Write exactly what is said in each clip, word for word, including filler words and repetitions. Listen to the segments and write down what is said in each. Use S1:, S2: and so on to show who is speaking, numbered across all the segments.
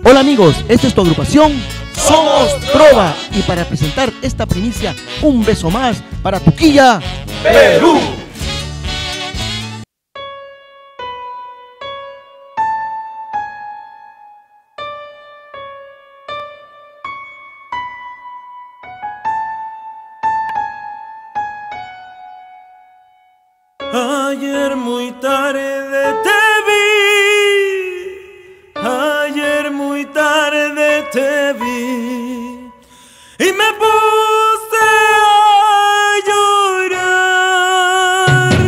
S1: Hola amigos, esta es tu agrupación Somos Trova, y para presentar esta primicia, un beso más para Tuquilla, Perú.
S2: Ayer muy tarde te vi, ayer muy tarde te vi y me puse a llorar.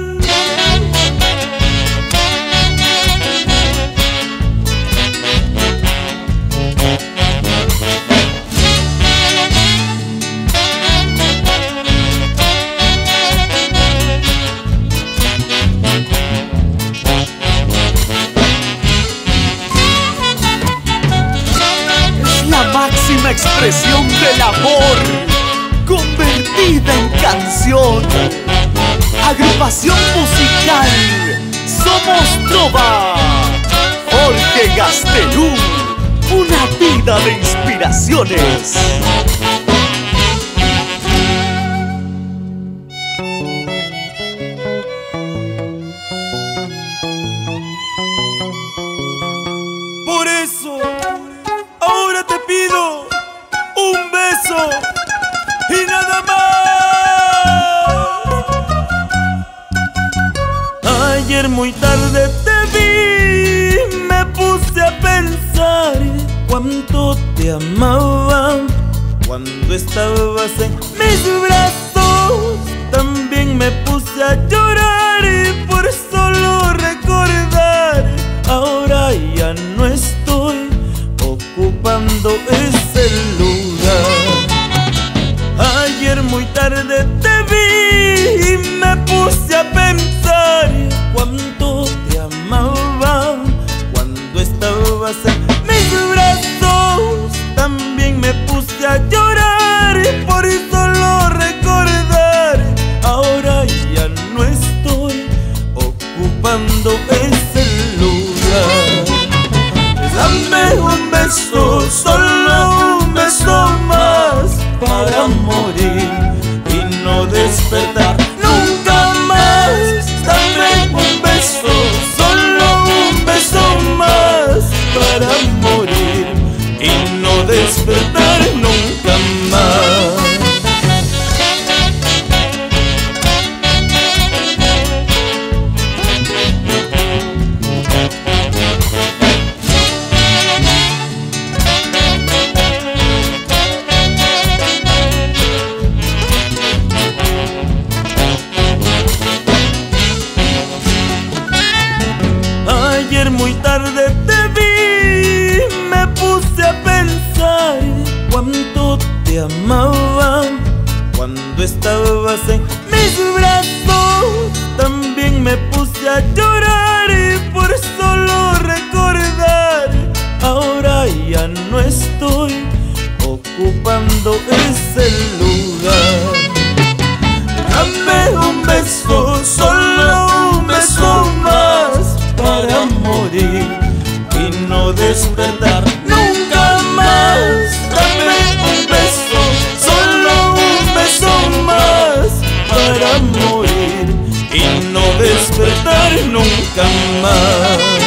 S3: Máxima expresión del amor convertida en canción. Agrupación musical Somos Trova. Jorge Gastelum, una vida de inspiraciones.
S2: Por eso ahora te pido un beso y nada más. Ayer muy tarde te vi, me puse a pensar cuánto te amaba. Cuando estabas en mis brazos, también me puse a llorar por solo recordar. Ahora ya no estoy ocupando ese lugar. Ayer muy tarde te vi y me puse a pensar cuánto te amaba. Cuando estabas en mis brazos, también me puse a llorar por solo recordar. Ahora ya no estoy ocupando ese lugar. Dame un beso, solo un beso más, para morir y no despertar nunca más. Dame un beso, solo un beso más, para morir y no despertar nunca más. Ayer muy tarde te vi, me puse a pensar cuánto te amaba. Cuando estabas en mis brazos, también me puse a llorar por solo recordar. Ahora ya no estoy ocupando ese lugar. Dame un beso, solo un beso más, para morir y no despertar nunca más. Dame un beso, solo un beso más, para morir y no despertar nunca más.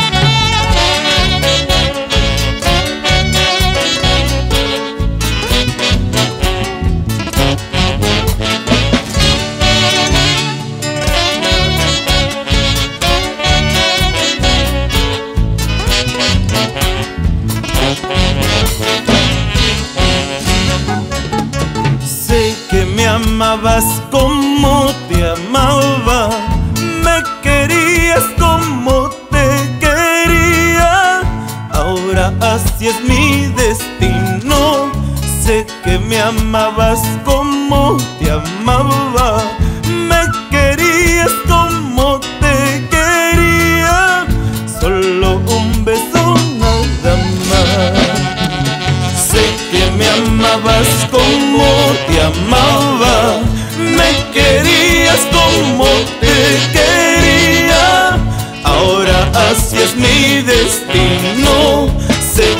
S2: Sé que me amabas como te amaba, me querías como te quería. Ahora así es mi destino. Sé que me amabas como te amaba, me querías como te quería. Solo un beso nada más. Sé que me amabas como te amaba, me querías como te quería. Ahora así es mi destino. Sé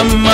S2: amaba.